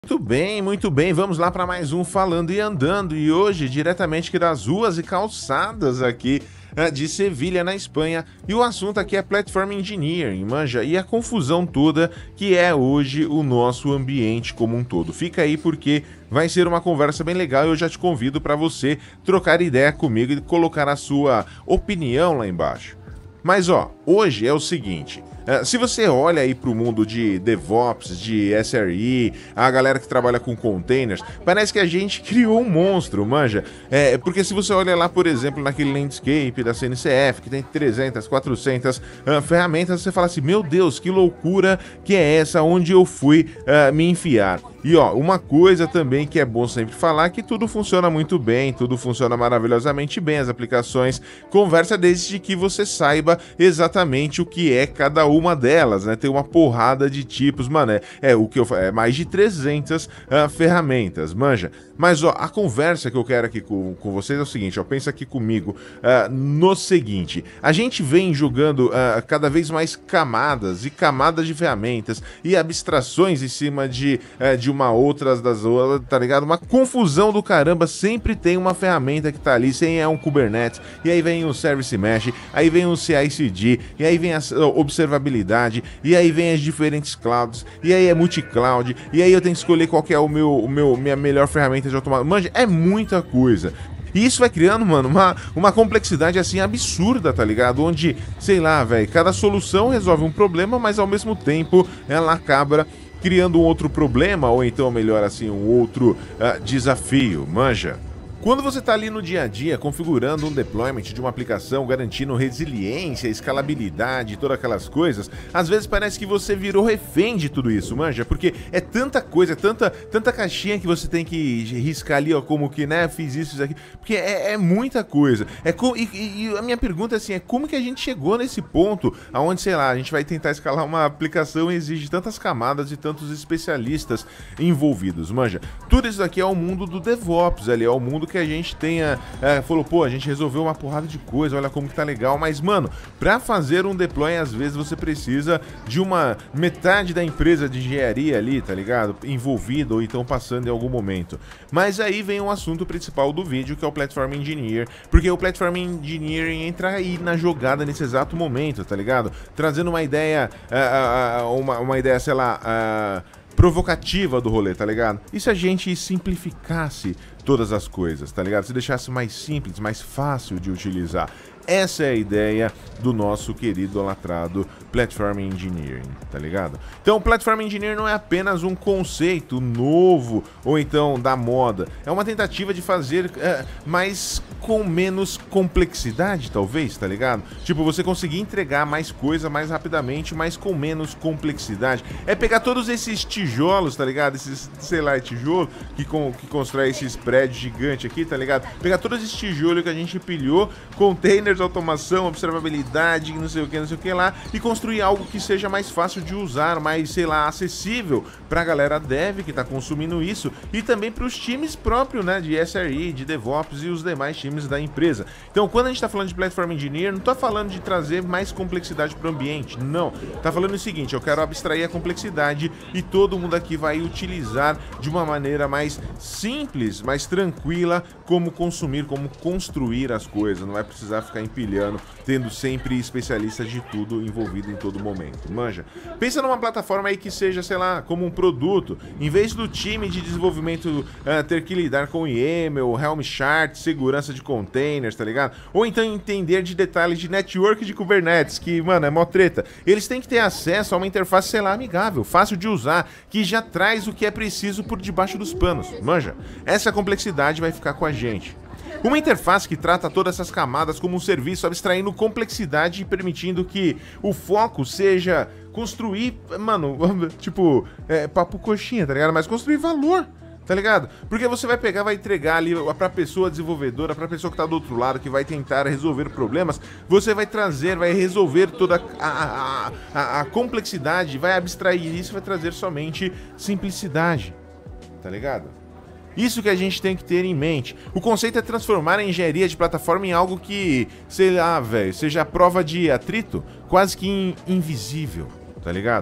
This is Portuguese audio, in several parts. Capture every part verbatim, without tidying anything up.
Muito bem, muito bem, vamos lá para mais um Falando e Andando, e hoje diretamente aqui das ruas e calçadas aqui eh, de Sevilha, na Espanha, e o assunto aqui é Platform Engineering, manja, e a confusão toda que é hoje o nosso ambiente como um todo. Fica aí porque vai ser uma conversa bem legal e eu já te convido para você trocar ideia comigo e colocar a sua opinião lá embaixo. Mas ó, hoje é o seguinte, uh, se você olha aí pro mundo de DevOps, de S R E, a galera que trabalha com containers, parece que a gente criou um monstro, manja? É, porque se você olha lá, por exemplo, naquele landscape da C N C F, que tem trezentas, quatrocentas uh, ferramentas, você fala assim, meu Deus, que loucura que é essa, onde eu fui uh, me enfiar? E ó, uma coisa também que é bom sempre falar, que tudo funciona muito bem, tudo funciona maravilhosamente bem, as aplicações conversa desde que você saiba exatamente o que é cada uma delas, né? Tem uma porrada de tipos, mano, é, é o que eu é mais de trezentas uh, ferramentas, manja. Mas ó, a conversa que eu quero aqui com, com vocês é o seguinte, ó, pensa aqui comigo uh, no seguinte, a gente vem jogando uh, cada vez mais camadas e camadas de ferramentas e abstrações em cima de, uh, de uma outra das outras, tá ligado? Uma confusão do caramba, sempre tem uma ferramenta que tá ali, sem é um Kubernetes, e aí vem o Service Mesh, aí vem o C I C D, e aí vem a observabilidade, e aí vem as diferentes clouds, e aí é multi-cloud, e aí eu tenho que escolher qual que é o meu, o meu, minha melhor ferramenta de automação. Manja, é muita coisa. E isso vai criando, mano, uma, uma complexidade assim absurda, tá ligado? Onde, sei lá, velho, cada solução resolve um problema, mas ao mesmo tempo ela acaba criando um outro problema, ou então, melhor assim, um outro uh, desafio, manja. Quando você está ali no dia a dia configurando um deployment de uma aplicação, garantindo resiliência, escalabilidade, todas aquelas coisas, às vezes parece que você virou refém de tudo isso, manja, porque é tanta coisa, tanta, tanta caixinha que você tem que riscar ali, ó, como que, né, fiz isso, isso aqui, porque é, é muita coisa. É com, e, e a minha pergunta é assim, é como que a gente chegou nesse ponto, aonde, sei lá, a gente vai tentar escalar uma aplicação e exige tantas camadas e tantos especialistas envolvidos, manja. Tudo isso aqui é o mundo do DevOps, ali, é o mundo que a gente tenha, é, falou, pô, a gente resolveu uma porrada de coisa, olha como que tá legal, mas, mano, pra fazer um deploy, às vezes você precisa de uma metade da empresa de engenharia ali, tá ligado? Envolvida ou então passando em algum momento. Mas aí vem o assunto principal do vídeo, que é o Platform Engineer, porque o Platform Engineering entra aí na jogada nesse exato momento, tá ligado? Trazendo uma ideia, uh, uh, uma, uma ideia, sei lá, uh, provocativa do rolê, tá ligado? E se a gente simplificasse todas as coisas, tá ligado? Se deixasse mais simples, mais fácil de utilizar. Essa é a ideia do nosso querido idolatrado Platform Engineering, tá ligado? Então o Platform Engineering não é apenas um conceito novo ou então da moda, é uma tentativa de fazer é, mais com menos complexidade, talvez, tá ligado? Tipo, você conseguir entregar mais coisa mais rapidamente, mas com menos complexidade. É pegar todos esses tijolos, tá ligado? Esses, sei lá, tijolo que, com, que constrói esses prédios gigantes aqui, tá ligado? Pegar todos esses tijolos que a gente pilhou, containers, automação, observabilidade, não sei o que, não sei o que lá, e construir algo que seja mais fácil de usar, mais, sei lá, acessível pra galera dev que tá consumindo isso, e também pros times próprios, né, de S R E, de DevOps e os demais times da empresa. Então, quando a gente tá falando de Platform Engineer, não tô falando de trazer mais complexidade pro ambiente, não. Tá falando o seguinte, eu quero abstrair a complexidade e todo mundo aqui vai utilizar de uma maneira mais simples, mais tranquila, como consumir, como construir as coisas, não vai precisar ficar empilhando, tendo sempre especialistas de tudo envolvido em todo momento, manja? Pensa numa plataforma aí que seja, sei lá, como um produto, em vez do time de desenvolvimento uh, ter que lidar com I A M L, Helm chart, segurança de containers, tá ligado? Ou então entender de detalhes de network de Kubernetes, que, mano, é mó treta. Eles têm que ter acesso a uma interface, sei lá, amigável, fácil de usar, que já traz o que é preciso por debaixo dos panos, manja? Essa complexidade vai ficar com a gente. Uma interface que trata todas essas camadas como um serviço, abstraindo complexidade e permitindo que o foco seja construir, mano, tipo, é, papo coxinha, tá ligado? Mas construir valor, tá ligado? Porque você vai pegar, vai entregar ali pra pessoa desenvolvedora, pra pessoa que tá do outro lado, que vai tentar resolver problemas, você vai trazer, vai resolver toda a, a, a, a complexidade, vai abstrair isso, vai trazer somente simplicidade, tá ligado? Isso que a gente tem que ter em mente. O conceito é transformar a engenharia de plataforma em algo que, sei lá, velho, seja a prova de atrito, quase que in, invisível, tá ligado?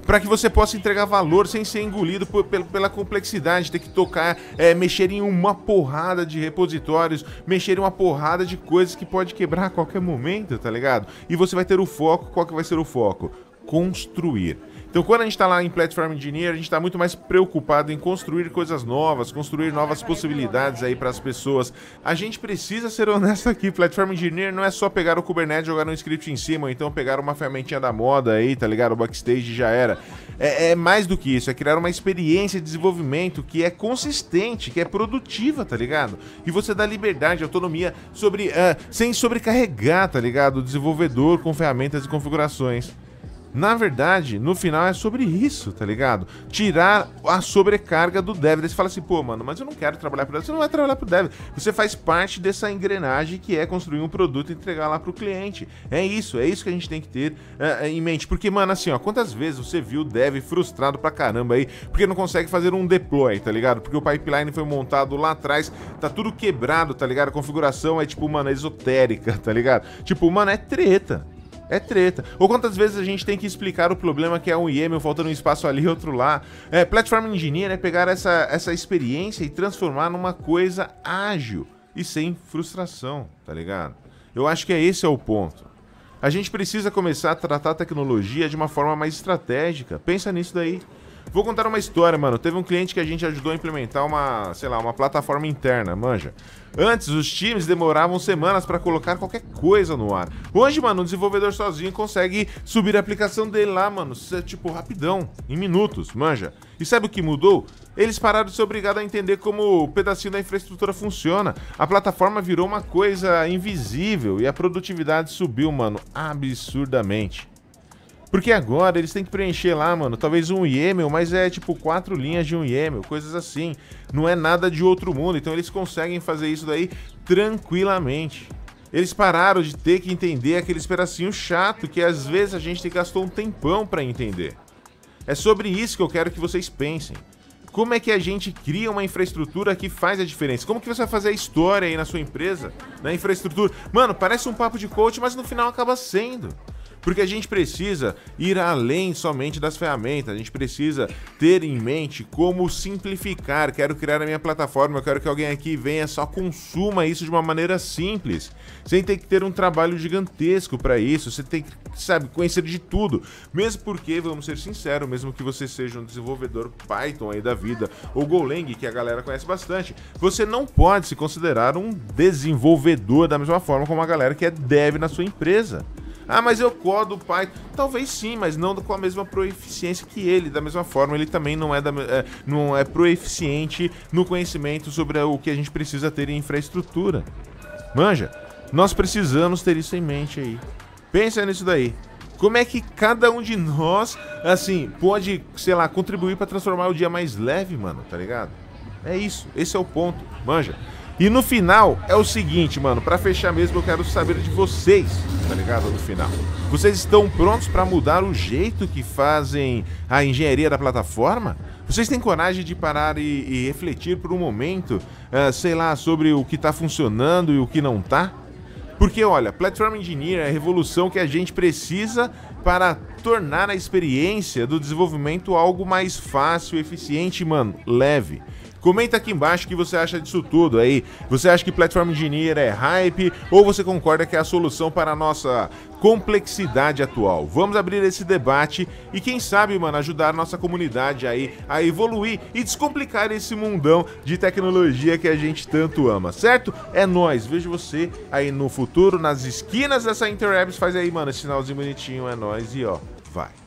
para que você possa entregar valor sem ser engolido por, pela complexidade, ter que tocar, é, mexer em uma porrada de repositórios, mexer em uma porrada de coisas que pode quebrar a qualquer momento, tá ligado? E você vai ter o foco, qual que vai ser o foco? Construir. Então, quando a gente está lá em Platform Engineer, a gente está muito mais preocupado em construir coisas novas, construir novas possibilidades aí para as pessoas. A gente precisa ser honesto aqui, Platform Engineer não é só pegar o Kubernetes, jogar um script em cima, ou então pegar uma ferramentinha da moda aí, tá ligado? O Backstage já era. É, é mais do que isso, é criar uma experiência de desenvolvimento que é consistente, que é produtiva, tá ligado? E você dá liberdade, autonomia, sobre, uh, sem sobrecarregar, tá ligado? O desenvolvedor com ferramentas e configurações. Na verdade, no final é sobre isso, tá ligado? Tirar a sobrecarga do dev. Daí você fala assim, pô, mano, mas eu não quero trabalhar pro dev. Você não vai trabalhar pro dev. Você faz parte dessa engrenagem que é construir um produto e entregar lá pro cliente. É isso, é isso que a gente tem que ter uh, em mente. Porque, mano, assim, ó, quantas vezes você viu o dev frustrado pra caramba aí, porque não consegue fazer um deploy, tá ligado? Porque o pipeline foi montado lá atrás, tá tudo quebrado, tá ligado? A configuração é, tipo, mano, esotérica, tá ligado? Tipo, mano, é treta. É treta. Ou quantas vezes a gente tem que explicar o problema que é um YAML faltando um espaço ali e outro lá. É, Platform Engineer é pegar essa, essa experiência e transformar numa coisa ágil e sem frustração, tá ligado? Eu acho que é esse é o ponto. A gente precisa começar a tratar a tecnologia de uma forma mais estratégica. Pensa nisso daí. Vou contar uma história, mano. Teve um cliente que a gente ajudou a implementar uma, sei lá, uma plataforma interna, manja. Antes, os times demoravam semanas para colocar qualquer coisa no ar. Hoje, mano, o desenvolvedor sozinho consegue subir a aplicação dele lá, mano, tipo, rapidão, em minutos, manja. E sabe o que mudou? Eles pararam de ser obrigados a entender como o pedacinho da infraestrutura funciona. A plataforma virou uma coisa invisível e a produtividade subiu, mano, absurdamente. Porque agora eles têm que preencher lá, mano, talvez um YAML, mas é tipo quatro linhas de um YAML, coisas assim. Não é nada de outro mundo, então eles conseguem fazer isso daí tranquilamente. Eles pararam de ter que entender aqueles pedacinhos chato que às vezes a gente gastou um tempão pra entender. É sobre isso que eu quero que vocês pensem. Como é que a gente cria uma infraestrutura que faz a diferença? Como que você vai fazer a história aí na sua empresa, na infraestrutura? Mano, parece um papo de coach, mas no final acaba sendo. Porque a gente precisa ir além somente das ferramentas, a gente precisa ter em mente como simplificar. Quero criar a minha plataforma, eu quero que alguém aqui venha, só consuma isso de uma maneira simples, sem ter que ter um trabalho gigantesco para isso. Você tem que, sabe, conhecer de tudo. Mesmo porque, vamos ser sinceros, mesmo que você seja um desenvolvedor Python aí da vida, ou Golang, que a galera conhece bastante, você não pode se considerar um desenvolvedor da mesma forma como a galera que é dev na sua empresa. Ah, mas eu codo Python. Talvez sim, mas não com a mesma proeficiência que ele. Da mesma forma, ele também não é, da, é, não é proeficiente no conhecimento sobre o que a gente precisa ter em infraestrutura. Manja, nós precisamos ter isso em mente aí. Pensa nisso daí. Como é que cada um de nós, assim, pode, sei lá, contribuir para transformar o dia mais leve, mano, tá ligado? É isso, esse é o ponto, manja. E no final, é o seguinte, mano, pra fechar mesmo, eu quero saber de vocês, tá ligado? No final. Vocês estão prontos pra mudar o jeito que fazem a engenharia da plataforma? Vocês têm coragem de parar e, e refletir por um momento, uh, sei lá, sobre o que tá funcionando e o que não tá? Porque, olha, Platform Engineer é a revolução que a gente precisa para tornar a experiência do desenvolvimento algo mais fácil, eficiente, mano, leve. Comenta aqui embaixo o que você acha disso tudo aí. Você acha que Platform Engineer é hype ou você concorda que é a solução para a nossa complexidade atual? Vamos abrir esse debate e quem sabe, mano, ajudar a nossa comunidade aí a evoluir e descomplicar esse mundão de tecnologia que a gente tanto ama, certo? É nóis, vejo você aí no futuro, nas esquinas dessa Interwebs. Faz aí, mano, esse sinalzinho bonitinho, é nóis e ó, vai.